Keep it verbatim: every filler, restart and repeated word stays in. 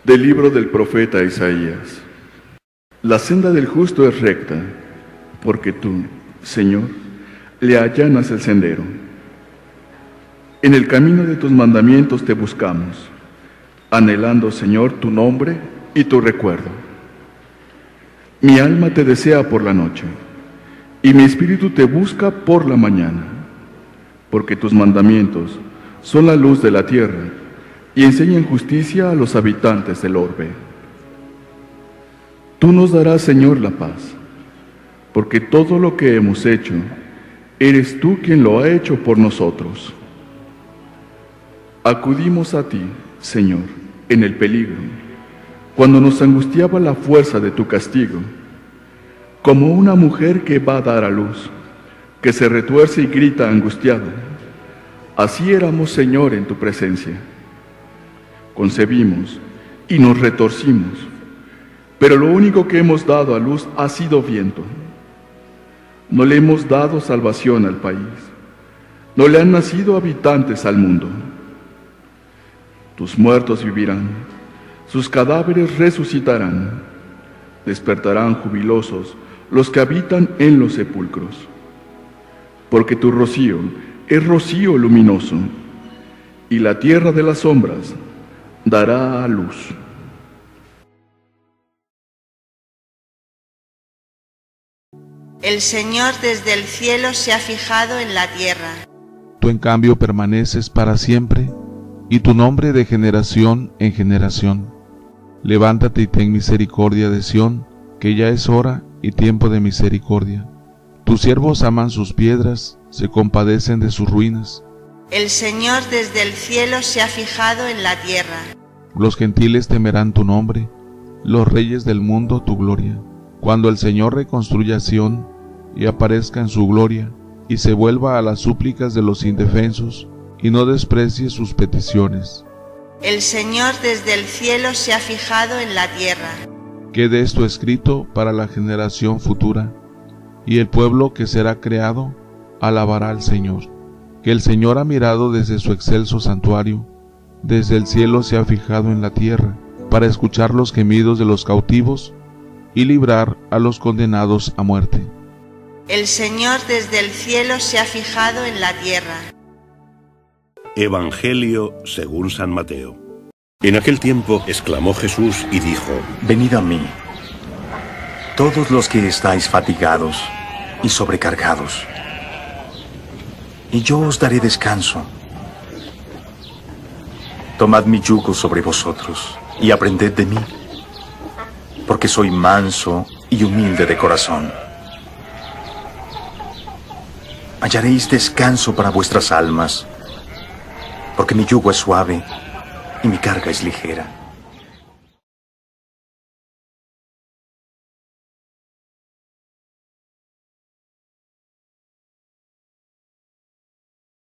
Del libro del profeta Isaías. La senda del justo es recta, porque tú, Señor, le allanas el sendero. En el camino de tus mandamientos te buscamos, anhelando, Señor, tu nombre y tu recuerdo. Mi alma te desea por la noche, y mi espíritu te busca por la mañana, porque tus mandamientos son la luz de la tierra, y enseñan justicia a los habitantes del orbe. Tú nos darás, Señor, la paz, porque todo lo que hemos hecho, eres tú quien lo ha hecho por nosotros. Acudimos a ti, Señor, en el peligro, cuando nos angustiaba la fuerza de tu castigo, como una mujer que va a dar a luz, que se retuerce y grita angustiada. Así éramos, Señor, en tu presencia. Concebimos y nos retorcimos, pero lo único que hemos dado a luz ha sido viento. No le hemos dado salvación al país, no le han nacido habitantes al mundo. Tus muertos vivirán, sus cadáveres resucitarán, despertarán jubilosos los que habitan en los sepulcros, porque tu rocío es rocío luminoso, y la tierra de las sombras dará a luz. El Señor desde el cielo se ha fijado en la tierra. Tú en cambio permaneces para siempre, y tu nombre de generación en generación. Levántate y ten misericordia de Sión, que ya es hora y tiempo de misericordia. Tus siervos aman sus piedras, se compadecen de sus ruinas. El Señor desde el cielo se ha fijado en la tierra. Los gentiles temerán tu nombre, los reyes del mundo tu gloria. Cuando el Señor reconstruya Sión y aparezca en su gloria, y se vuelva a las súplicas de los indefensos, y no desprecie sus peticiones. El Señor desde el cielo se ha fijado en la tierra. Quede esto escrito para la generación futura, y el pueblo que será creado alabará al Señor. Que el Señor ha mirado desde su excelso santuario, desde el cielo se ha fijado en la tierra, para escuchar los gemidos de los cautivos y librar a los condenados a muerte. El Señor desde el cielo se ha fijado en la tierra. Evangelio según San Mateo. En aquel tiempo exclamó Jesús y dijo: Venid a mí, todos los que estáis fatigados y sobrecargados, y yo os daré descanso. Tomad mi yugo sobre vosotros y aprended de mí, porque soy manso y humilde de corazón. Hallaréis descanso para vuestras almas, porque mi yugo es suave y mi carga es ligera.